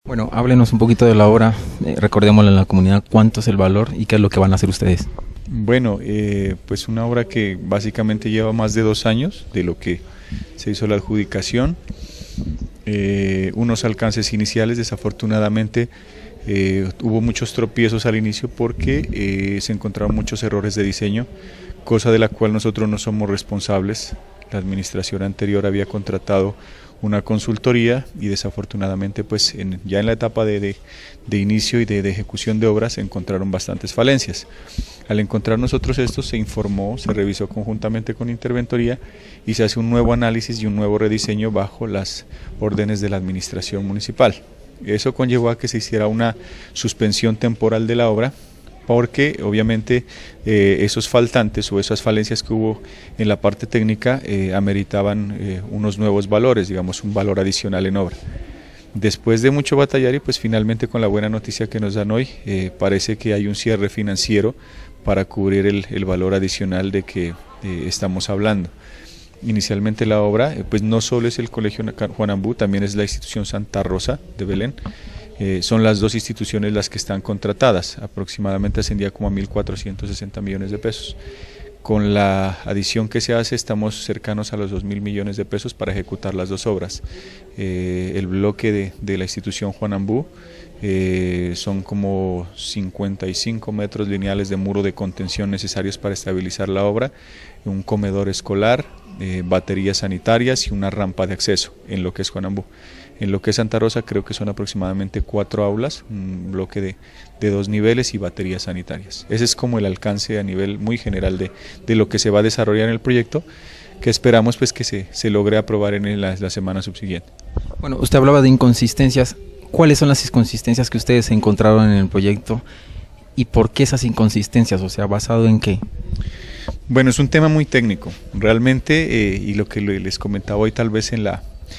Bueno, háblenos un poquito de la obra, recordémosle a la comunidad cuánto es el valor y qué es lo que van a hacer ustedes. Bueno, pues una obra que básicamente lleva más de 2 años de lo que se hizo la adjudicación, unos alcances iniciales. Desafortunadamente hubo muchos tropiezos al inicio porque se encontraron muchos errores de diseño, cosa de la cual nosotros no somos responsables. La administración anterior había contratado una consultoría y desafortunadamente pues ya en la etapa de inicio y de ejecución de obras se encontraron bastantes falencias. Al encontrar nosotros esto se informó, se revisó conjuntamente con Interventoría y se hace un nuevo análisis y un nuevo rediseño bajo las órdenes de la administración municipal. Eso conllevó a que se hiciera una suspensión temporal de la obra, porque obviamente esos faltantes o esas falencias que hubo en la parte técnica ameritaban unos nuevos valores, digamos un valor adicional en obra. Después de mucho batallar y pues finalmente con la buena noticia que nos dan hoy, parece que hay un cierre financiero para cubrir el valor adicional de que estamos hablando. Inicialmente la obra pues no solo es el Colegio Juan Ambú, también es la institución Santa Rosa de Belén. Son las dos instituciones las que están contratadas, aproximadamente ascendía como a 1.460 millones de pesos. Con la adición que se hace estamos cercanos a los 2.000 millones de pesos para ejecutar las dos obras. El bloque de la institución Juan Ambú son como 55 metros lineales de muro de contención necesarios para estabilizar la obra, un comedor escolar, baterías sanitarias y una rampa de acceso en lo que es Juan Ambú. En lo que es Santa Rosa creo que son aproximadamente 4 aulas, un bloque de 2 niveles y baterías sanitarias. Ese es como el alcance a nivel muy general de lo que se va a desarrollar en el proyecto, que esperamos pues que se logre aprobar en la semana subsiguiente. Bueno, usted hablaba de inconsistencias. ¿Cuáles son las inconsistencias que ustedes encontraron en el proyecto y por qué esas inconsistencias? O sea, ¿basado en qué? Bueno, es un tema muy técnico, realmente, y lo que les comentaba hoy tal vez en la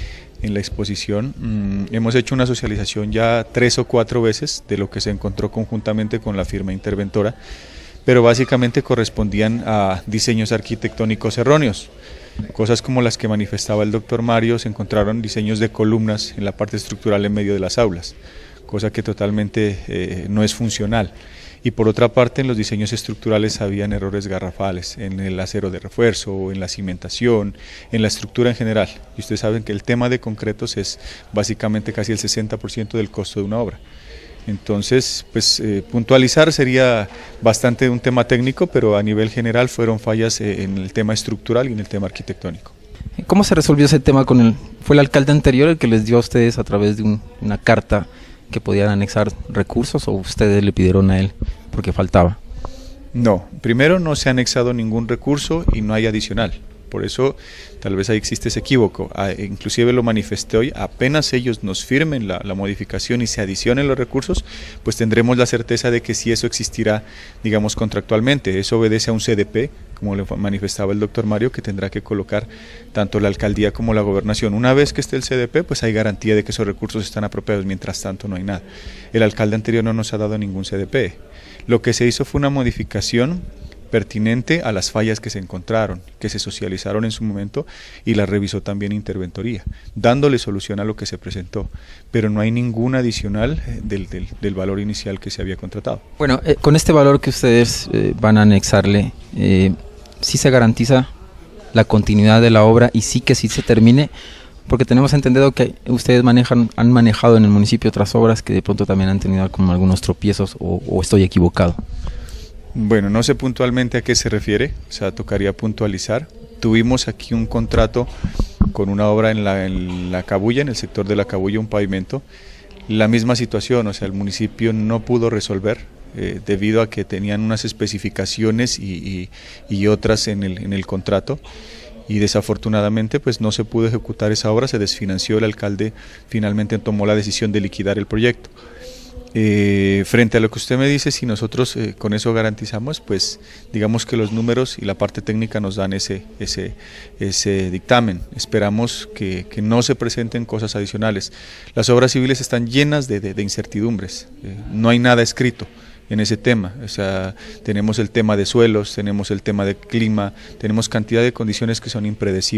exposición, hemos hecho una socialización ya 3 o 4 veces de lo que se encontró conjuntamente con la firma interventora, pero básicamente correspondían a diseños arquitectónicos erróneos. Cosas como las que manifestaba el doctor Mario, se encontraron diseños de columnas en la parte estructural en medio de las aulas, cosa que totalmente no es funcional. Y por otra parte, en los diseños estructurales habían errores garrafales, en el acero de refuerzo, en la cimentación, en la estructura en general. Y ustedes saben que el tema de concretos es básicamente casi el 60% del costo de una obra. Entonces, pues puntualizar sería bastante un tema técnico, pero a nivel general fueron fallas en el tema estructural y en el tema arquitectónico. ¿Cómo se resolvió ese tema con fue el alcalde anterior el que les dio a ustedes a través de una carta que podían anexar recursos o ustedes le pidieron a él porque faltaba? No, primero no se ha anexado ningún recurso y no hay adicional. Por eso tal vez ahí existe ese equívoco. Inclusive lo manifesté hoy, apenas ellos nos firmen la modificación y se adicionen los recursos, pues tendremos la certeza de que sí eso existirá, digamos, contractualmente. Eso obedece a un CDP, como le manifestaba el doctor Mario, que tendrá que colocar tanto la alcaldía como la gobernación. Una vez que esté el CDP, pues hay garantía de que esos recursos están apropiados, mientras tanto no hay nada. El alcalde anterior no nos ha dado ningún CDP. Lo que se hizo fue una modificación pertinente a las fallas que se encontraron, que se socializaron en su momento y las revisó también Interventoría, dándole solución a lo que se presentó, pero no hay ningún adicional del valor inicial que se había contratado. Bueno, con este valor que ustedes van a anexarle, ¿sí se garantiza la continuidad de la obra y sí que sí se termine? Porque tenemos entendido que ustedes han manejado en el municipio otras obras que de pronto también han tenido como algunos tropiezos o estoy equivocado. Bueno, no sé puntualmente a qué se refiere, o sea, tocaría puntualizar. Tuvimos aquí un contrato con una obra en la Cabuya, en el sector de la Cabuya, un pavimento. La misma situación, o sea, el municipio no pudo resolver debido a que tenían unas especificaciones y otras en el contrato. Y desafortunadamente pues no se pudo ejecutar esa obra, se desfinanció, el alcalde finalmente tomó la decisión de liquidar el proyecto. Frente a lo que usted me dice, si nosotros con eso garantizamos, pues digamos que los números y la parte técnica nos dan ese dictamen. Esperamos que no se presenten cosas adicionales. Las obras civiles están llenas de incertidumbres, no hay nada escrito en ese tema, o sea, tenemos el tema de suelos, tenemos el tema de clima, tenemos cantidad de condiciones que son impredecibles.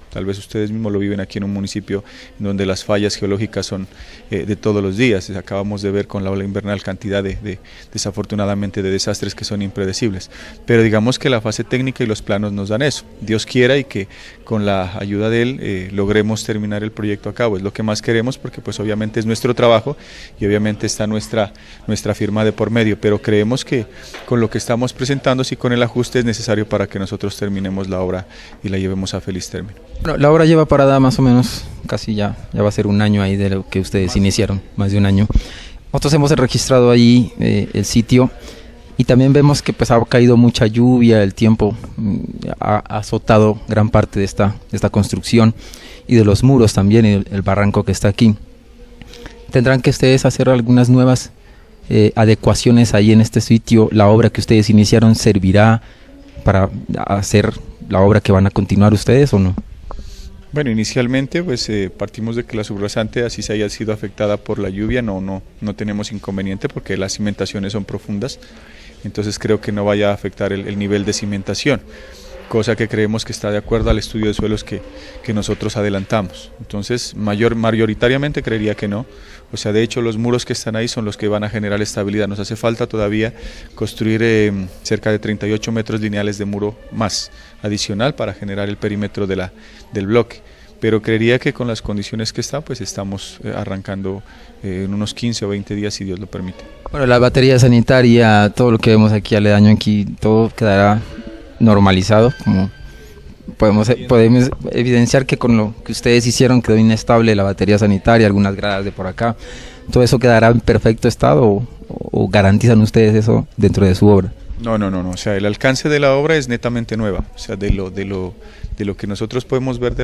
Tal vez ustedes mismos lo viven aquí en un municipio donde las fallas geológicas son de todos los días. Acabamos de ver con la ola invernal cantidad desafortunadamente de desastres que son impredecibles. Pero digamos que la fase técnica y los planos nos dan eso. Dios quiera y que con la ayuda de Él logremos terminar el proyecto a cabo. Es lo que más queremos porque pues obviamente es nuestro trabajo y obviamente está nuestra firma de por medio. Pero creemos que con lo que estamos presentando, sí, con el ajuste es necesario para que nosotros terminemos la obra y la llevemos a feliz término. Bueno, la obra lleva parada más o menos casi ya va a ser un año ahí de lo que ustedes iniciaron, más de un año. Nosotros hemos registrado ahí el sitio y también vemos que pues ha caído mucha lluvia, el tiempo ha azotado gran parte de esta construcción y de los muros también y el barranco que está aquí. ¿Tendrán que ustedes hacer algunas nuevas adecuaciones ahí en este sitio? ¿La obra que ustedes iniciaron servirá para hacer la obra que van a continuar ustedes o no? Bueno, inicialmente pues partimos de que la subrasante, así se haya sido afectada por la lluvia, no tenemos inconveniente porque las cimentaciones son profundas, entonces creo que no vaya a afectar el nivel de cimentación, cosa que creemos que está de acuerdo al estudio de suelos que nosotros adelantamos. Entonces mayoritariamente creería que no. O sea, de hecho los muros que están ahí son los que van a generar estabilidad. Nos hace falta todavía construir cerca de 38 metros lineales de muro más adicional para generar el perímetro del bloque. Pero creería que con las condiciones que está, pues estamos arrancando en unos 15 o 20 días, si Dios lo permite. Bueno, la batería sanitaria, todo lo que vemos aquí aledaño aquí, todo quedará normalizado, como podemos evidenciar que con lo que ustedes hicieron quedó inestable la batería sanitaria, algunas gradas de por acá. ¿Todo eso quedará en perfecto estado o garantizan ustedes eso dentro de su obra? No, o sea, el alcance de la obra es netamente nueva, o sea, de lo que nosotros podemos ver de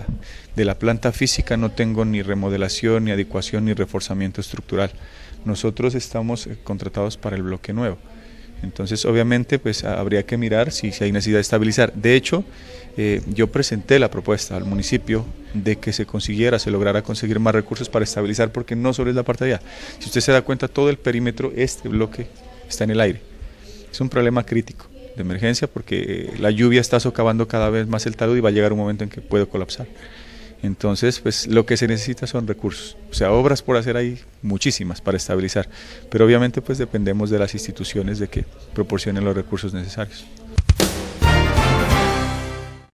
la planta física no tengo ni remodelación, ni adecuación, ni reforzamiento estructural. Nosotros estamos contratados para el bloque nuevo. Entonces obviamente pues habría que mirar si hay necesidad de estabilizar. De hecho, yo presenté la propuesta al municipio de que se lograra conseguir más recursos para estabilizar, porque no solo es la parte de allá. Si usted se da cuenta, todo el perímetro, este bloque está en el aire. Es un problema crítico de emergencia porque la lluvia está socavando cada vez más el talud y va a llegar un momento en que puede colapsar. Entonces, pues lo que se necesita son recursos, o sea, obras por hacer hay muchísimas para estabilizar, pero obviamente pues dependemos de las instituciones de que proporcionen los recursos necesarios.